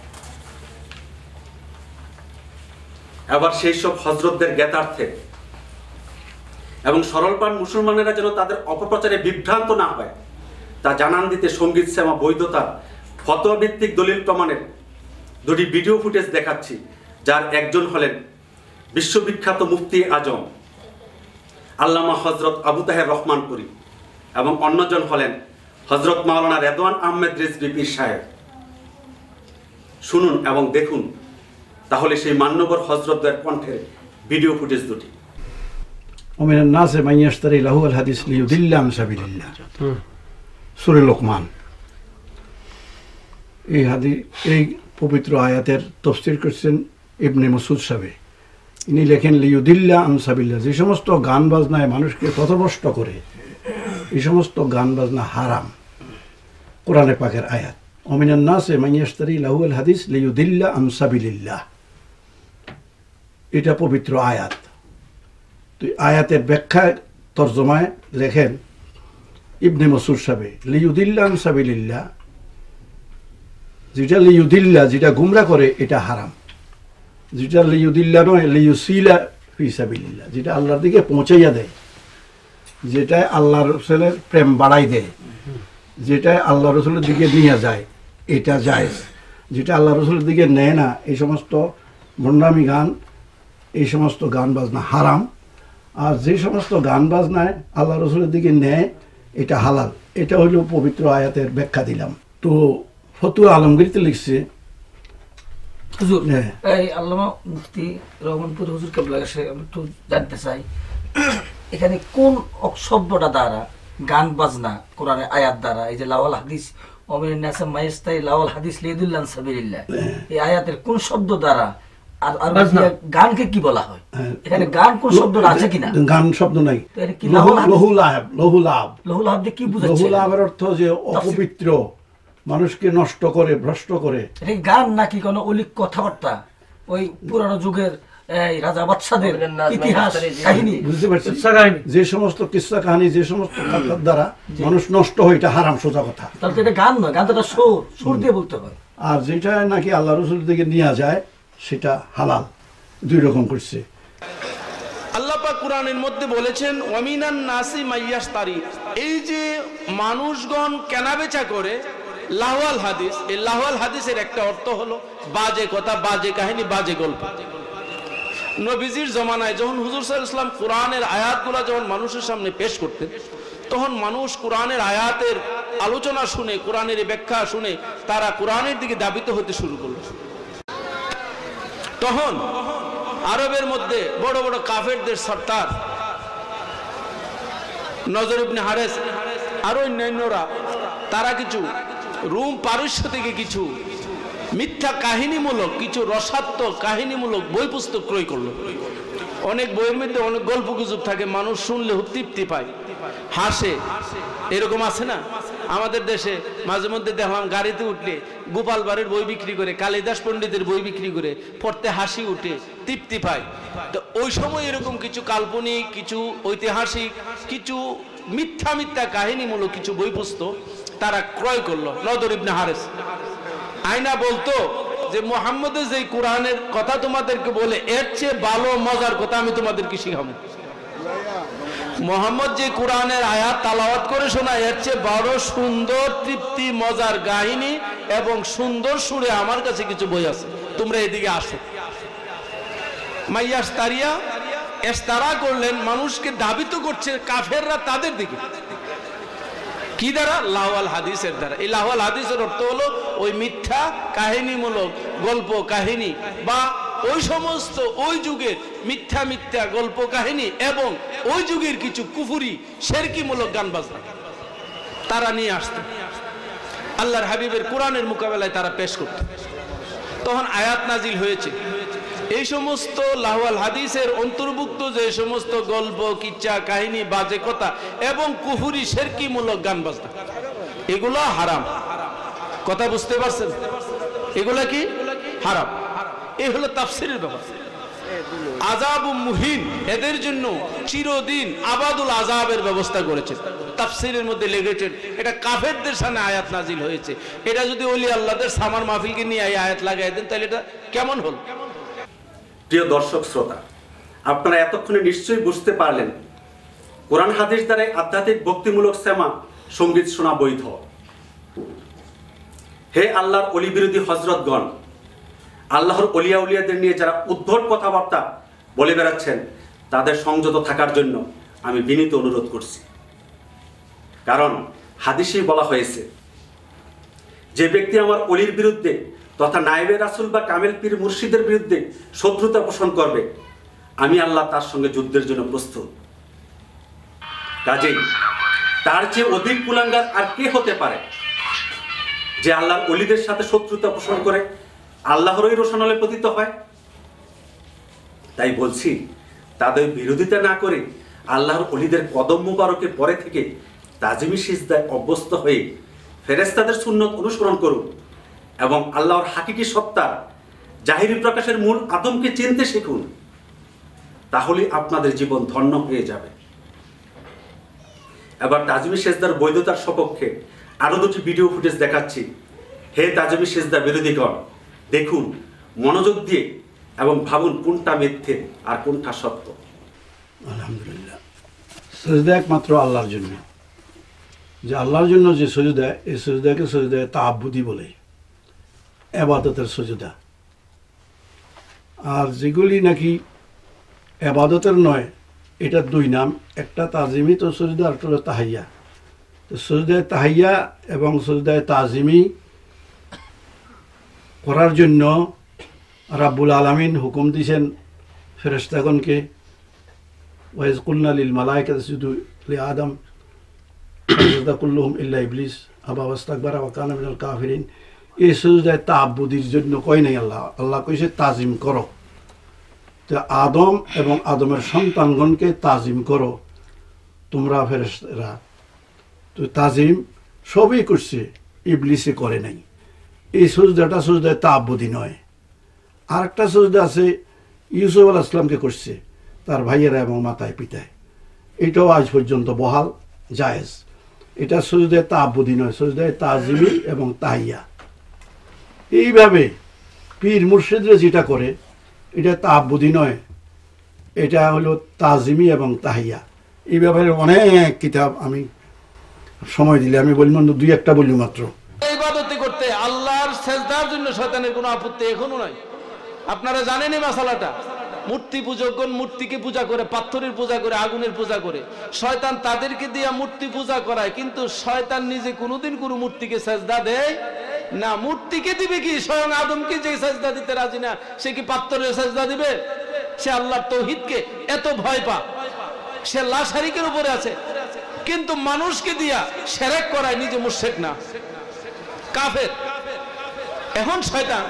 S1: আবার সেই সব হজরতদের জ্ঞাতার্থে এবং সরলপ্রাণ মুসলমানেরা যেন তাদের অপপ্রচারে বিভ্রান্ত না হয় তা জানান দিতে সঙ্গীত শ্যামা বৈধতার ফতোয়া ভিত্তিক দলিল প্রমাণের দুটি ভিডিও ফুটেজ দেখাচ্ছি, যার একজন হলেন বিশ্ববিখ্যাত মুফতি আজম আল্লামা হজরত আবু তাহের রহমানপুরী এবং অন্যজন হলেন হজরত মাওলানা রেদওয়ান আহমেদ রিজভী পীর সাহেব। শুনুন এবং দেখুন তাহলে সেই মান্যবর হজরতদের কণ্ঠের ভিডিও ফুটেজ দুটি।
S4: ومن الناس من يشتري له الحديث ليضل عن سبيل الله সূরা লোকমান। এই হাদিস এই পবিত্র আয়াতের তাফসীর করেছেন ইবনে মাসউদ সাহেব। ইনি লেখেন লিউদিল্লা আন সাবিল্লাহ, যে সমস্ত গান বাজনায় মানুষকে পথভ্রষ্ট করে এই সমস্ত গান বাজনা হারাম। কোরআনে পাকের আয়াত, ওমিনান নাসে মান ইয়াশতারি লাহুল হাদিস লিউদিল্লা আন সাবিলিল্লাহ, এটা পবিত্র আয়াত। তো আয়াতের ব্যাখ্যা তর্জমায় লেখেন ইবনে মাসউদ সাহেব, লিউদিল্লা আন সাবিলিল্লাহ, যেটা লিউদিল্লা যেটা গুমরা করে এটা হারাম, যেটা লিউদিল্লা নয় লিউসিলা ফি সাবিলিল্লাহ, যেটা আল্লাহর দিকে পৌঁছাইয়া দেয়, যেটা আল্লাহ রসুলের প্রেম বাড়াই দেয়, যেটা আল্লাহ রসুলের দিকে নিয়ে যায় এটা জায়েজ। যেটা আল্লাহ রসুলের দিকে নেয় না, এই সমস্ত ভণ্ডামি গান, এই সমস্ত গান বাজনা হারাম। আর যে সমস্ত গান বাজনায় আল্লাহ রসুলের দিকে নেয় এটা হালাল। এটা হইল পবিত্র আয়াতের ব্যাখ্যা দিলাম। তো ফতুয়া আলমগীরতে লিখছে,
S5: হুজুর এই আল্লামা মুফতি রহমানপুর হুজুর কেবলা কাছে আমি একটু জানতে চাই, এখানে কোন শব্দটা দ্বারা গান বাজনা কোরআনের আয়াত দ্বারা এই যে লাওয়াল হাদিস ওমিনান নাস মাইস্তাই লাওয়াল হাদিস লিদুল্লাহ সাবিলিল্লাহ, এই আয়াতের কোন শব্দ দ্বারা আর আর গানকে কি বলা হয়? এখানে গান কোন শব্দটা আছে কিনা?
S4: গান শব্দ নাই। লহুলাহাব, লহুলাহাব,
S5: লহুলাহাব দিয়ে কি বোঝাচ্ছে?
S4: লহুলাহাবের অর্থ যে অপবিত্র, মানুষকে নষ্ট করে, ভ্রষ্ট করে।
S5: এটা গান নাকি কোন অলিক কথাবার্তা, ওই পুরানো যুগের এই রাজা বাদশাদের ইতিহাস কাহিনী?
S4: বুঝতে পারছেন, যে সমস্ত কিসসা কাহিনী, যে সমস্ত কথার দ্বারা মানুষ নষ্ট হয়, এটা হারাম, সোজা কথা।
S5: তাহলে এটা গান নয়, গানটা সুর, সুর দিয়ে বলতে হয়।
S4: আর যেটা নাকি আল্লাহ রসুলের দিকে নিয়ে যায় সেটা হালাল। দুই রকম করছে।
S6: আল্লাহ পাক কুরআনের মধ্যে বলেছেন ওয়ামিনান নাসি মাইয়াশতারি, এই যে মানুষগণ কেনাবেচা করে লাহওয়াল হাদিস, এই লাহওয়াল হাদিসের একটা অর্থ হলো বাজে কথা, বাজে কাহিনী, বাজে গল্প। নবীজির জমানায় যখন হুজুর সাল্লাল্লাহু আলাইহি ওয়াসাল্লাম কোরআনের আয়াতগুলো যখন মানুষের সামনে পেশ করতেন, তখন মানুষ কোরআনের আয়াতের আলোচনা শুনে, কোরআনের ব্যাখ্যা শুনে তারা কোরআনের দিকে ধাবিত হতে শুরু করলো। তখন আরবের মধ্যে বড় বড় কাফেরদের সর্দার নজর ইবনে হারেস আর অন্যান্যরা, তারা কিছু রোম পারস্য থেকে কিছু মিথ্যা কাহিনীমূলক কিছু রসাত্মক কাহিনীমূলক বই পুস্তক ক্রয় করলো। অনেক বইয়ের মধ্যে অনেক গল্প গুজব থাকে, মানুষ শুনলে তৃপ্তি পায়, হাসে, এরকম আছে না? আমাদের দেশে মাঝে মধ্যে দেখলাম গাড়িতে উঠলে গোপাল বাড়ির বই বিক্রি করে, কালিদাস পণ্ডিতের বই বিক্রি করে, পড়তে হাসি উঠে, তৃপ্তি পায়। তো ওই সময় এরকম কিছু কাল্পনিক, কিছু ঐতিহাসিক, কিছু মিথ্যা মিথ্যা কাহিনীমূলক কিছু বই পুস্তক তারা ক্রয় করলো। নদর ইবনে হারেস আয়না বলতো যে মুহাম্মদের যে কোরআনের কথা তোমাদেরকে বলে এর চেয়ে ভালো মজার কথা আমি তোমাদেরকে শিখাবো। মোহাম্মদ যে কোরআনের আয়াত তালাওয়াত করে শোনায় এর চেয়ে বড় সুন্দর তৃপ্তি মজার কাহিনী এবং সুন্দর সুরে আমার কাছে কিছু বই আছে, তোমরা এদিকে আসো। মাইয়াস তারিয়া এস্তারা করলেন, মানুষকে দাবিত করছে কাফেররা তাদের দিকে, কি দ্বারা? লাহওয়াল হাদিসের দ্বারা। এই লাহওয়াল হাদিসের অর্থ হলো ওই মিথ্যা কাহিনীমূলক গল্প কাহিনী বা ওই সমস্ত ওই যুগের মিথ্যা মিথ্যা গল্প কাহিনী এবং ওই যুগের কিছু কুফুরি শেরকিমূলক গান বাজনা তারা নিয়ে আসত, আল্লাহর হাবিবের কোরআনের মোকাবেলায় তারা পেশ করত। তখন আয়াত নাজিল হয়েছে, এই সমস্ত লাহওয়াল হাদিসের অন্তর্ভুক্ত যে সমস্ত গল্প কিচ্ছা কাহিনী বাজে কথা এবং কুফুরি শেরকিমূলক গান বাজনা এগুলো হারাম। কথা বুঝতে পারছেন? এগুলা কি হারাম। এই হলো তাফসীরের ব্যাপার। আযাব মুহিন, এদের জন্য চিরদিন আবাদুল আযাবের ব্যবস্থা করেছে। তাফসীরের মধ্যে লিখেছেন এটা কাফেরদের সামনে আয়াত নাজিল হয়েছে। এটা যদি ওলি আল্লাহদের সামার মাহফিলকে নিয়ে এই আয়াত লাগাই দেন তাহলে এটা কেমন হল?
S7: প্রিয় দর্শক শ্রোতা, আপনারা এতক্ষণে নিশ্চয়ই বুঝতে পারলেন কোরআন হাদিস দ্বারা আধ্যাত্মিক ভক্তিমূলক সেমা সঙ্গীত শোনা বৈধ। হে আল্লাহর অলি বিরোধী হজরতগণ, আল্লাহর অলিয়া উলিয়াদের নিয়ে যারা উদ্ধট কথাবার্তা বলে বেড়াচ্ছেন তাদের সংযত থাকার জন্য আমি বিনীত অনুরোধ করছি। কারণ হাদিসেই বলা হয়েছে, যে ব্যক্তি আমার অলির বিরুদ্ধে তথা নায়েবে রাসূল বা কামেল পীর মুর্শিদের বিরুদ্ধে শত্রুতা পোষণ করবে, আমি আল্লাহ তার সঙ্গে যুদ্ধের জন্য প্রস্তুত। কাজেই তার চেয়ে অধিক কুলাঙ্গার আর কে হতে পারে যে আল্লাহর অলিদের সাথে শত্রুতা পোষণ করে আল্লাহরই রোশনালে পতিত হয়? তাই বলছি, তাদের বিরোধিতা না করে আল্লাহর অলিদের কদম মুবারকের পরে থেকে তাজিমি সিজদায় অভ্যস্ত হয়ে ফেরেশতাদের সুন্নত অনুসরণ করুন এবং আল্লাহর হাকিকি সত্তা জাহিরি প্রকাশের মূল আদমকে চিনতে শিখুন। তাহলে আপনাদের জীবন ধন্য হয়ে যাবে। এবার তাজিমি সিজদার বৈধতার সপক্ষে আরো দুটি ভিডিও ফুটেজ দেখাচ্ছি। হে তাজিমি সিজদা বিরোধীগণ, দেখুন মনোযোগ দিয়ে এবং ভাবুন কোনটা মিথ্যে আর কোনটা সত্য।
S4: আলহামদুলিল্লাহ, সজদা একমাত্র আল্লাহর জন্য। যে আল্লাহর জন্য যে সজদা, এই সজদাকে সজদা তাআব্বুদি বলে, ইবাদতের সজদা। আর যেগুলি নাকি ইবাদতের নয়, এটার দুই নাম, একটা তাজিমি তো সজদা, আর একটা তাহাইয়া। তো সজদায় তাহাইয়া এবং সজদায় তাজিমি করার জন্য রাব্বুল আলামিন হুকুম দিয়েছেন ফেরেশতাগণকে, ওয়াইজ কুলনা লিল মালাইকাতি ইসজুদু লি আদম ফাসাজদা কুল্লুহুম ইল্লা ইবলিস আবা ওয়াস্তাকবারা ওয়া কানা মিনাল কাফিরিন। এই সুজদায় তাআব্বুদির জন্য কয় নাই আল্লাহ, আল্লাহ কইছে তাজিম করো। তো আদম এবং আদমের সন্তানগণকে তাজিম করো তোমরা ফেরেশতারা। তো তাজিম সবই করছে, ইবলিসে করে নাই। এই সুজদাটা সুজদায় তাআব্বুদি নয়। আর একটা সুজদা আছে ইউসুফ আলাইহিস সালামকে করছে তার ভাইয়েরা এবং মাতায় পিতায়, এটাও আজ পর্যন্ত বহাল জায়েজ। এটা সুজদায় তাআব্বুদি নয়, সুজদায় তাজিমি এবং তাহিয়া। এইভাবে পীর মুর্শিদরা যেটা করে এটা তাআব্বুদি নয়, এটা হলো তাজিমি এবং তাহিয়া। এই ব্যাপারে অনেক কিতাব, আমি সময় দিলে আমি বললাম দুই একটা বলি মাত্র।
S6: ইবাদত করতে আল্লাহর সেজদার জন্য শয়তানের কোনো আপত্তি এখনো নাই। আপনারা জানেন এই মাসালাটা। মূর্তি পূজকগণ মূর্তিকে পূজা করে, পাথরের পূজা করে, আগুনের পূজা করে। শয়তান তাদেরকে দিয়ে মূর্তি পূজা করায়, কিন্তু শয়তান নিজে কোনোদিন কোনো মূর্তিকে সেজদা দেয় না। মূর্তিকে দিবে কি? স্বয়ং আদমকে যে সেজদা দিতে রাজি না, সে কি পাথরের সেজদা দিবে? সে আল্লাহর তাওহীদকে এত ভয় পা, সে লা শারীকের উপরে আছে, কিন্তু মানুষকে দিয়া শিরক করায়, নিজে মুশরিক না, কাফের। এখন শয়তান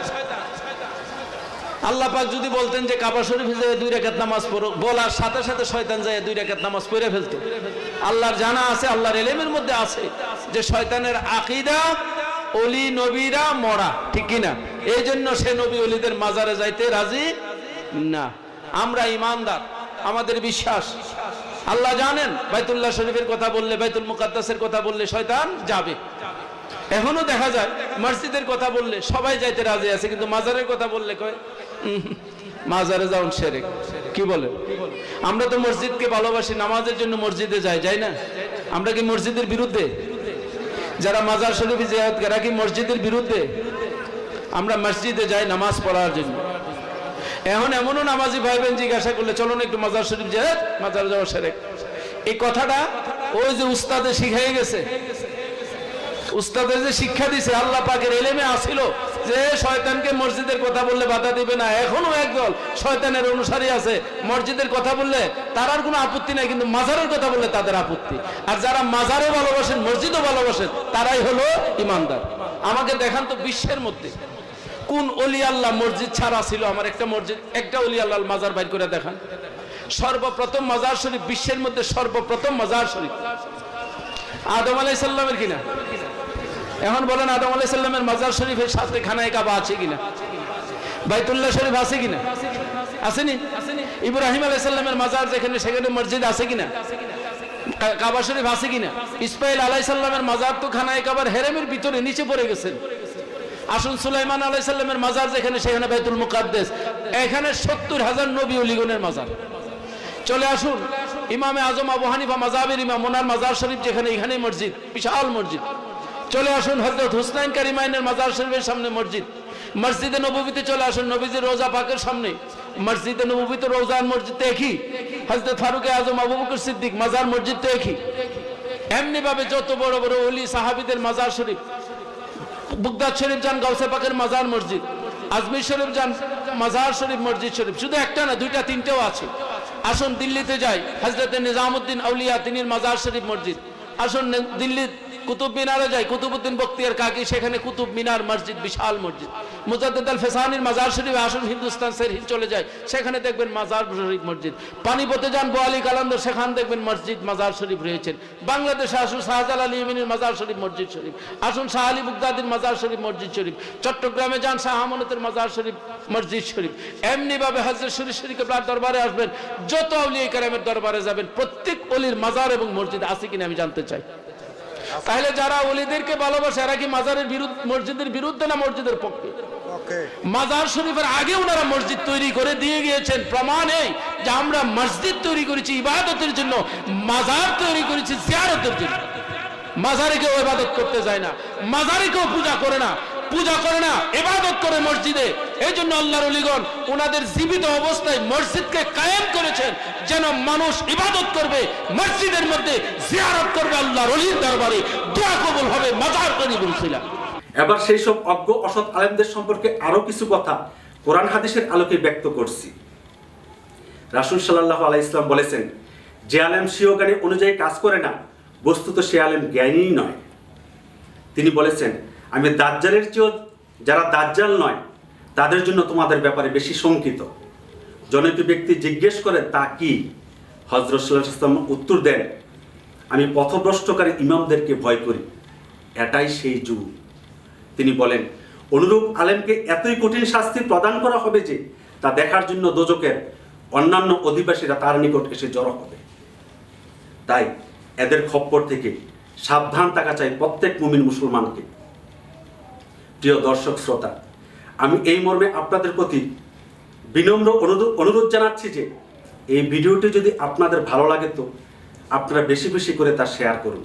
S6: আল্লাহ পাক যদি বলতেন যে কাবা শরীফে যায় দুই রাকাত নামাজ পড়ো, বলার সাথে সাথে শয়তান যায় দুই রাকাত নামাজ পড়ে ফেলতো। আল্লাহর জানা আছে, আল্লাহর ইলমের মধ্যে আছে যে শয়তানের আকীদা ওলি নবীরা মরা, ঠিক কি না? এই জন্য সে নবী ওলিদের মাজারে যাইতে রাজি না। আমরা ইমানদার, আমাদের বিশ্বাস, আল্লাহ জানেন বাইতুল্লাহ শরীফের কথা বললে, বাইতুল মুকাদ্দাসের কথা বললে শয়তান যাবে। এখনো দেখা যায় মসজিদের কথা বললে সবাই যাইতে রাজি আছে, কিন্তু মাজারের কথা বললে কয় মাজারে যাওন শিরক। কি বলে? আমরা তো মসজিদকে ভালোবাসি, নামাজের জন্য মসজিদে যাই, যাই না? আমরা কি মসজিদের বিরুদ্ধে? যারা মাজার শরীফে জিয়ারত করে কি মসজিদের বিরুদ্ধে? আমরা মসজিদে যাই নামাজ পড়ার জন্য। এখন এমনও নামাজি ভাইবেন জিজ্ঞাসা করলে চলো না একটু মাজার শরীফ জিয়ারত, মাজার যাওয়া শিরক। এই কথাটা ওই যে উস্তাদে শিখাই গেছে, উস্তাদের যে শিক্ষা দিছে, আল্লাহ পাকের ইলমে আসিল যে শয়তানকে মসজিদের কথা বললে বাধা দিবে না। এখনো একদল শয়তানের অনুসারী আছে, মসজিদের কথা বললে তার আর কোনো আপত্তি নাই, কিন্তু মাজারের কথা বললে তাদের আপত্তি। আর যারা মাজারও ভালোবাসেন মসজিদও ভালোবাসেন তারাই হলো ইমানদার। আমাকে দেখান তো বিশ্বের মধ্যে কোন ওলি আল্লাহ মসজিদ ছাড়া ছিল? আমার একটা মসজিদ, একটা ওলি আল্লাহ মাজার বাইর করে দেখান। সর্বপ্রথম মাজার শরীফ বিশ্বের মধ্যে, সর্বপ্রথম মাজার শরীফ আদম আলাইহিস সালামের কিনা? এখন বলেন আদম আলাইহিস সালামের মাজার শরীফের সাথে খানায়ে কাবা আছে কিনা? বাইতুল্লাহ শরীফ আছে কিনা? আসেনি? ইব্রাহিম আলাইহিস সালামের মাজার যেখানে, সেখানে মসজিদ আছে কিনা? কাবা শরীফ আছে কিনা? ইসমাঈল আলাইহিস সালামের মাজার তো খানায়ে কাবার হেরেমের ভিতরে নিচে পড়ে গেছেন। আসুন সুলাইমান আলাইহিস সালামের মাজার যেখানে, সেখানে বাইতুল মুকাদ্দাস। এখানে সত্তর হাজার নবী ওলিগণের মাজার। চলে আসুন ইমামে আজম আবু হানিফা মাযহাবের ইমাম, ওনার মাজার শরীফ যেখানে, এখানেই মসজিদ, বিশাল মসজিদ। চলে আসুন হযরত হুসনাইন কারিমাইনের মাজার শরীফের সামনে মসজিদ। মসজিদে নববীতে চলে আসুন, নবীজির রোজা পাকের সামনে মসজিদে নববীতে, রোজা আর মসজিদ তো একই। হযরত ফারুক আজম আবু বকর সিদ্দিক মাজার মসজিদ তো একই। এমনি ভাবে যত বড় বড় ওলি সাহাবীদের মাজার শরীফ, বাগদাদ শরীফ যান গাউসে পাকের মাজার মসজিদ, আজমির শরীফ যান মাজার শরীফ মসজিদ শরীফ, শুধু একটা না দুইটা তিনটাও আছে। আসুন দিল্লিতে যাই, হযরত নিজামউদ্দিন আউলিয়া তিনির মাজার শরীফ মসজিদ। আসুন দিল্লি কুতুব মিনারে যাই, কুতুবউদ্দিন বখতিয়ার কাকি, সেখানে কুতুব মিনার মসজিদ, বিশাল মসজিদ। মুজাদ্দিদ আল ফেসানির মাজার শরীফ। আসুন হিন্দুস্তান সেরহিন চলে যায়, সেখানে দেখবেন মাজার শরীফ মসজিদ। পানিপথে যান বোয়ালি কালান্দর, সেখানে দেখবেন মসজিদ মাজার শরীফ রয়েছেন। বাংলাদেশে আসুন শাহজালাল ইয়েমেনের মাজার শরীফ মসজিদ শরীফ। আসুন শাহ আলী বুগদাদির মাজার শরীফ মসজিদ শরীফ। চট্টগ্রামে যান শাহ আমানতের মাজার শরীফ মসজিদ শরীফ। এমনি ভাবে হযরত শরীফ শরীফের দরবারে আসবেন, যত আউলিয়া কেরামের দরবারে যাবেন, প্রত্যেক ওলির মাজার এবং মসজিদ আছে কিনা আমি জানতে চাই। তাহলে যারা ওলিদেরকে ভালোবাসে এরা কি মাজারের বিরুদ্ধে, মসজিদের বিরুদ্ধে না মসজিদের পক্ষে? মাজার শরীফের আগে ওনারা মসজিদ তৈরি করে দিয়ে গিয়েছেন। প্রমাণ এই যে আমরা মসজিদ তৈরি করেছি ইবাদতের জন্য, মাজার তৈরি করেছি জিয়ারতের জন্য। মাজারে কেউ ইবাদত করতে যায় না, মাজারে কেউ পূজা করে না, পূজা করে না ইবাদত করে মসজিদে। এই জন্য আল্লাহর ওলিগণ ওনাদের জীবিত অবস্থায় মসজিদকে কায়েম করেছেন, যেন মানুষ ইবাদত করবে মসজিদের মধ্যে, জিয়ারত করবে আল্লাহর ওলির দরবারে, দোয়া কবুল হবে। মাজার তৈরি বলছিলাম।
S7: এবার সেই সব অজ্ঞ অসৎ আলেমদের সম্পর্কে আরো কিছু কথা কোরআন হাদিসের আলোকে ব্যক্ত করছি। রাসূল সাল্লাল্লাহু আলাইহি ইসলাম বলেছেন, যে আলেম স্বীয় জ্ঞানী অনুযায়ী কাজ করে না, বস্তুত সে আলেম জ্ঞানীই নয়। তিনি বলেছেন, আমি দাজ্জালের চেয়েও যারা দাজ্জাল নয় তাদের জন্য তোমাদের ব্যাপারে বেশি শঙ্কিত। জনৈক ব্যক্তি জিজ্ঞেস করে তা কি? হযরত সাল্লাল্লাহু আলাইহি ওয়াসাল্লাম উত্তর দেন, আমি পথভ্রষ্টকারী ইমামদেরকে ভয় করি, এটাই সেই যুগ। তিনি বলেন, অনুরূপ আলেমকে এতই কঠিন শাস্তি প্রদান করা হবে যে তা দেখার জন্য দোজখের অন্যান্য অধিবাসীরা তার নিকট এসে জড়ো হবে। তাই এদের খপ্পর থেকে সাবধান থাকা চাই প্রত্যেক মুমিন মুসলমানকে। প্রিয় দর্শক শ্রোতা, আমি এই মর্মে আপনাদের প্রতি বিনম্র অনুরোধ জানাচ্ছি যে এই ভিডিওটি যদি আপনাদের ভালো লাগে তো আপনারা বেশি বেশি করে তা শেয়ার করুন।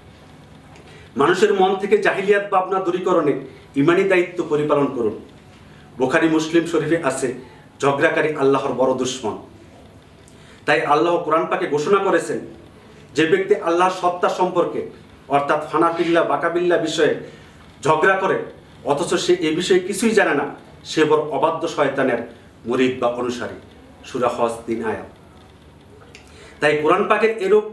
S7: মানুষের মন থেকে জাহিলিয়াত ভাবনা দূরীকরণে ইমানি দায়িত্ব পরিপালন করুন। বুখারী মুসলিম শরীফে আছে, ঝগড়াকারী আল্লাহর বড় দুশমন। তাই আল্লাহ কোরআন পাকে ঘোষণা করেছেন, যে ব্যক্তি আল্লাহর সত্তা সম্পর্কে অর্থাৎ ফানাফিল্লা বাকাবিল্লা বিষয়ে ঝগড়া করে অথচ সে এ বিষয়ে কিছুই জানে না, সে বড় অবাধ্য শয়তানের মুরিদ বা অনুসারী। সূরা হজ তিন আয়াত। তাই কোরআন পাকের এরূপ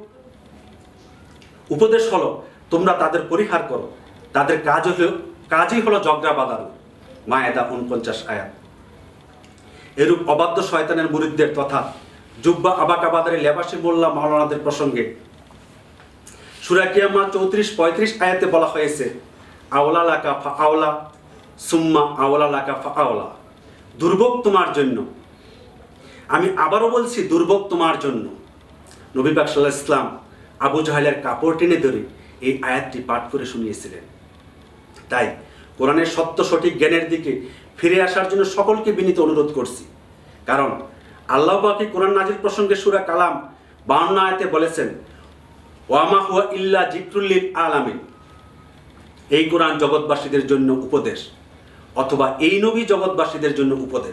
S7: উপদেশ হলো, তোমরা তাদের পরিহার করো, তাদের কাজ হলো কাজই হলো ঝগড়া বাঁধানো। মায়েদা উনপঞ্চাশ আয়াত। এরূপ অবাধ্য শয়তানের মুরিদদের তথা জুব্বা আবাকাবাদারি লেবাসী মোল্লা মাওলানাদের প্রসঙ্গে সূরা কিয়ামা চৌত্রিশ পঁয়ত্রিশ আয়াতে বলা হয়েছে, আওলা লাকা ফা আওলা সুম্মা আওলা লাকা ফা আওলা, দুর্ভোগ তোমার জন্য। আমি আবারও বলছি, দুর্ভোগ তোমার জন্য। নবী পাক সাল্লাল্লাহু আলাইহি ওয়াসাল্লাম আবু জাহেলের কাপড় টেনে ধরে এই আয়াতটি পাঠ করে শুনিয়েছিলেন। তাই কোরআনের সত্য সঠিক জ্ঞানের দিকে ফিরে আসার জন্য সকলকে বিনীত অনুরোধ করছি। কারণ আল্লাহ পাক কোরআন নাজিল প্রসঙ্গে সূরা কালাম বাউন্ন আয়াতে বলেছেন, ওয়ামা হুয়া ইল্লা যিকরুল লিল আলামিন, এই কোরআন জগৎবাসীদের জন্য উপদেশ, অথবা এই নবী জগৎবাসীদের জন্য উপদেশ।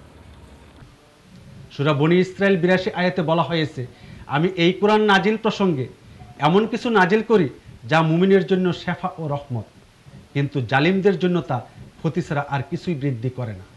S1: সূরা বনী ইসরাইল বিরাশি আয়াতে বলা হয়েছে, আমি এই কোরআন নাজিল প্রসঙ্গে এমন কিছু নাজিল করি যা মুমিনের জন্য শেফা ও রহমত, কিন্তু জালিমদের জন্য তা ক্ষতি ছাড়া আর কিছুই বৃদ্ধি করে না।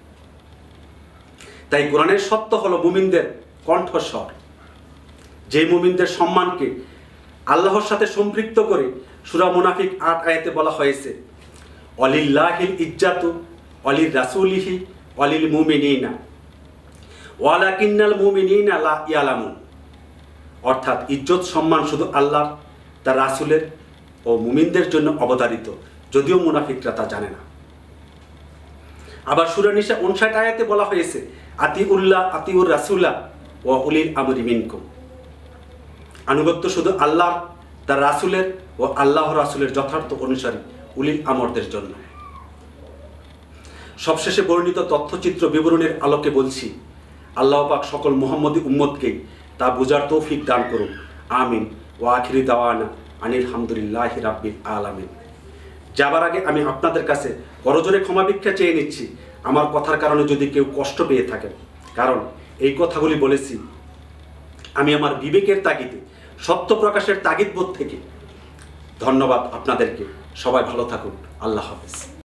S7: তাই কোরআনের সত্য হলো মুমিনদের কণ্ঠস্বর। যে মুমিনদের সম্মানকে আল্লাহর সাথে সম্পৃক্ত করে সূরা মুনাফিক আট আয়াতে বলা হয়েছে, অলিল্লাহিল ইজ্জাতু অলির রাসূলিহি অলিল মুমিনিনা ওয়ালাকিন্নাল মুমিনিনা লা ইয়ালামুন, অর্থাৎ ইজ্জত সম্মান শুধু আল্লাহ, তার রাসূলের ও মুমিনদের জন্য অবধারিত, যদিও মুনাফিকরা তা জানে না। আবার সূরা নিসা উনষাট আয়াতে বলা হয়েছে, আতিউল্লাহ আতিউর রাসূলা ওয়া উলিল আমরি মিনকুম, আনুগত্য শুধু আল্লাহ, তার রাসূলের ও আল্লাহ রাসূলের যথার্থ অনুসারী উলিল আমরদের জন্য। সবশেষে বর্ণিত তথ্যচিত্র বিবরণের আলোকে বলছি, আল্লাহ পাক সকল মুহাম্মদী উম্মতকে তা বুঝার তৌফিক দান করুন। আমিন। ওয়া আখিরি দাওয়ানা আনিল হামদুলিল্লাহি রাব্বিল আলামিন। যাবার আগে আমি আপনাদের কাছে করজোরে ক্ষমা ভিক্ষা চেয়ে নিচ্ছি আমার কথার কারণে যদি কেউ কষ্ট পেয়ে থাকেন, কারণ এই কথাগুলি বলেছি আমি আমার বিবেকের তাগিদে, সত্য প্রকাশের তাগিদ বোধ থেকে। ধন্যবাদ আপনাদেরকে। সবাই ভালো থাকুন। আল্লাহ হাফেজ।